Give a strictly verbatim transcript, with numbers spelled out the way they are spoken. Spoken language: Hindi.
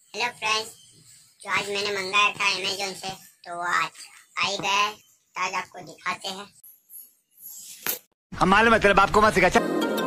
हेलो फ्रेंड्स, जो आज मैंने मंगाया था अमेज़न से, तो आज आई गया है। आज आपको दिखाते हैं। हम मालूम है तेरे बाप को मत सिखा।